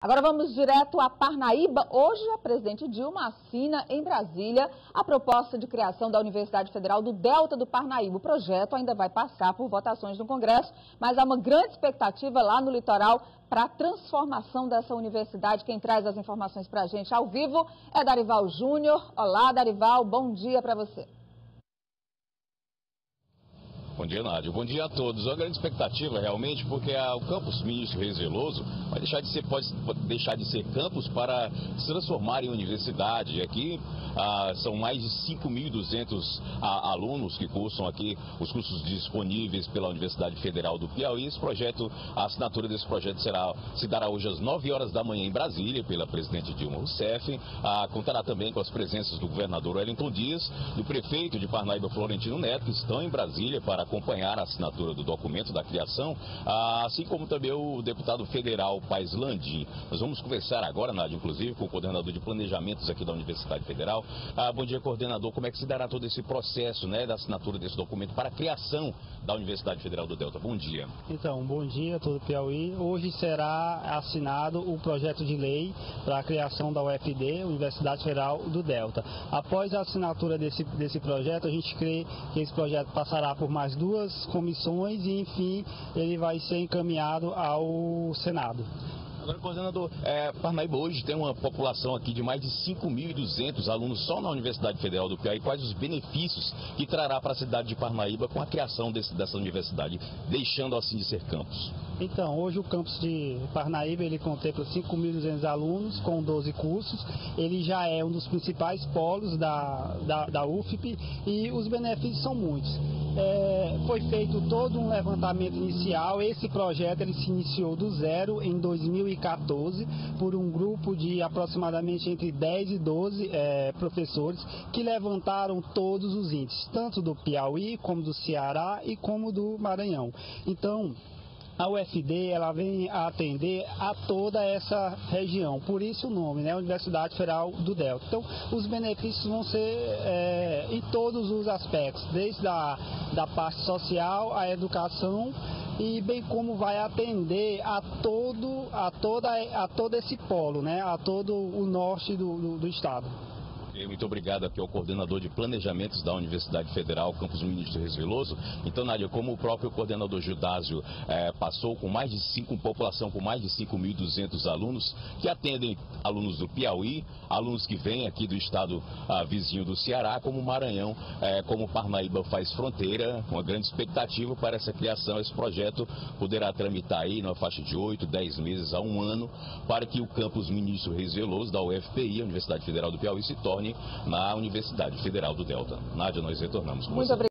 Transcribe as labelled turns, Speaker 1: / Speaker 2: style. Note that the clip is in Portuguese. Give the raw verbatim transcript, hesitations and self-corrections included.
Speaker 1: Agora vamos direto a Parnaíba. Hoje a presidente Dilma assina em Brasília a proposta de criação da Universidade Federal do Delta do Parnaíba. O projeto ainda vai passar por votações no Congresso, mas há uma grande expectativa lá no litoral para a transformação dessa universidade. Quem traz as informações para a gente ao vivo é Darival Júnior. Olá, Darival, bom dia para você.
Speaker 2: Bom dia, Nádia. Bom dia a todos. Uma grande expectativa, realmente, porque a, o campus Ministro Reis Veloso vai deixar de ser, pode deixar de ser campus para se transformar em universidade. E aqui ah, são mais de cinco mil e duzentos ah, alunos que cursam aqui os cursos disponíveis pela Universidade Federal do Piauí. Esse projeto, a assinatura desse projeto será, se dará hoje às nove horas da manhã em Brasília, pela presidente Dilma Rousseff. Ah, contará também com as presenças do governador Wellington Dias, do prefeito de Parnaíba, Florentino Neto, que estão em Brasília para acompanhar a assinatura do documento da criação, assim como também o deputado federal Paes Landim. Nós vamos conversar agora, Nádia, inclusive, com o coordenador de planejamentos aqui da Universidade Federal. Ah, bom dia, coordenador. Como é que se dará todo esse processo, né, da assinatura desse documento para a criação da Universidade Federal do Delta? Bom dia.
Speaker 3: Então, bom dia a todo o Piauí. Hoje será assinado o projeto de lei para a criação da U F D, Universidade Federal do Delta. Após a assinatura desse, desse projeto, a gente crê que esse projeto passará por mais duas comissões e, enfim, ele vai ser encaminhado ao Senado.
Speaker 2: Agora, coordenador, é, Parnaíba hoje tem uma população aqui de mais de cinco mil e duzentos alunos só na Universidade Federal do Piauí. Quais os benefícios que trará para a cidade de Parnaíba com a criação desse, dessa universidade, deixando assim de ser campus?
Speaker 3: Então, hoje o campus de Parnaíba, ele contempla cinco mil e duzentos alunos com doze cursos. Ele já é um dos principais polos da, da, da U F P e os benefícios são muitos. É, foi feito todo um levantamento inicial. Esse projeto ele se iniciou do zero em dois mil e quatorze por um grupo de aproximadamente entre dez e doze é, professores que levantaram todos os índices, tanto do Piauí como do Ceará e como do Maranhão. Então, a U F D ela vem a atender a toda essa região, por isso o nome, né, Universidade Federal do Delta. Então, os benefícios vão ser é, em todos os aspectos, desde a da parte social, a educação e bem como vai atender a todo, a toda, a todo esse polo, né, a todo o norte do, do, do estado.
Speaker 2: Muito obrigado aqui ao coordenador de planejamentos da Universidade Federal, campus Ministro Reis Veloso. Então, Nádia, como o próprio coordenador Judásio eh, passou com mais de cinco, população com mais de cinco mil e duzentos alunos, que atendem alunos do Piauí, alunos que vêm aqui do estado ah, vizinho do Ceará, como o Maranhão, eh, como Parnaíba faz fronteira, uma grande expectativa para essa criação. Esse projeto poderá tramitar aí numa faixa de oito, dez meses a um ano, para que o campus Ministro Reis Veloso da U F P I, a Universidade Federal do Piauí, se torne na Universidade Federal do Delta. Nádia, nós retornamos com você.